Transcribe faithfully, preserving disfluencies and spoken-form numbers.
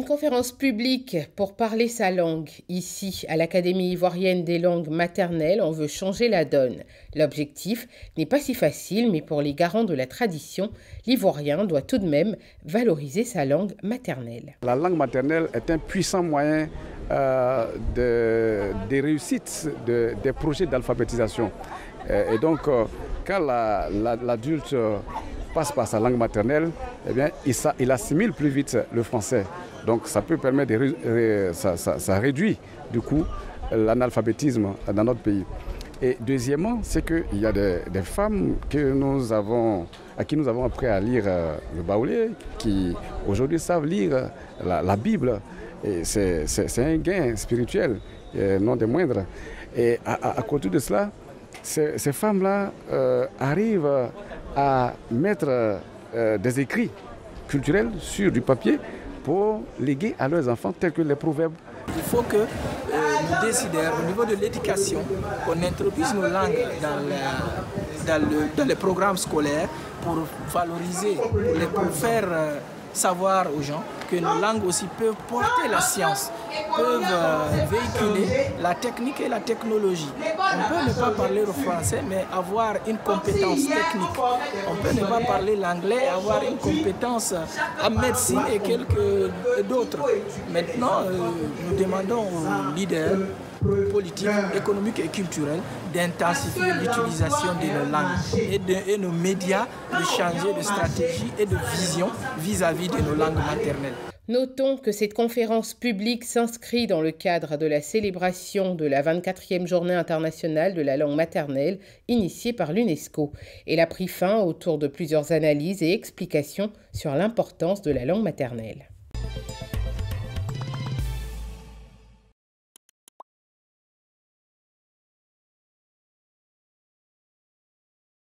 Une conférence publique pour parler sa langue. Ici, à l'Académie ivoirienne des langues maternelles, on veut changer la donne. L'objectif n'est pas si facile, mais pour les garants de la tradition, l'Ivoirien doit tout de même valoriser sa langue maternelle. La langue maternelle est un puissant moyen euh, de, de réussite de, des projets d'alphabétisation. Et donc, euh, quand l'adulte la, la, passe par sa langue maternelle, eh bien, il, il assimile plus vite le français. Donc ça peut permettre de, ça, ça, ça réduit du coup l'analphabétisme dans notre pays. Et deuxièmement, c'est qu'il y a des, des femmes que nous avons, à qui nous avons appris à lire le baoulé, qui aujourd'hui savent lire la, la Bible. Et c'est un gain spirituel, non des moindres. Et à, à, à côté de cela, ces, ces femmes-là euh, arrivent à mettre euh, des écrits culturels sur du papier pour léguer à leurs enfants tels que les proverbes. Il faut que euh, nous décidions au niveau de l'éducation qu'on introduise nos langues dans, la, dans, le, dans les programmes scolaires pour valoriser, pour, les, pour faire euh, savoir aux gens que nos langues aussi peuvent porter la science, peuvent euh, véhiculer la technique et la technologie. On peut ne pas parler le français, mais avoir une compétence technique. On peut ne pas parler l'anglais et avoir une compétence en médecine et quelques d'autres. Maintenant, euh, nous demandons aux leaders politiques, économiques et culturels d'intensifier l'utilisation de nos langues et de et nos médias de changer de stratégie et de vision vis-à-vis de nos langues maternelles. Notons que cette conférence publique s'inscrit dans le cadre de la célébration de la vingt-quatrième journée internationale de la langue maternelle initiée par l'UNESCO. Elle a pris fin autour de plusieurs analyses et explications sur l'importance de la langue maternelle.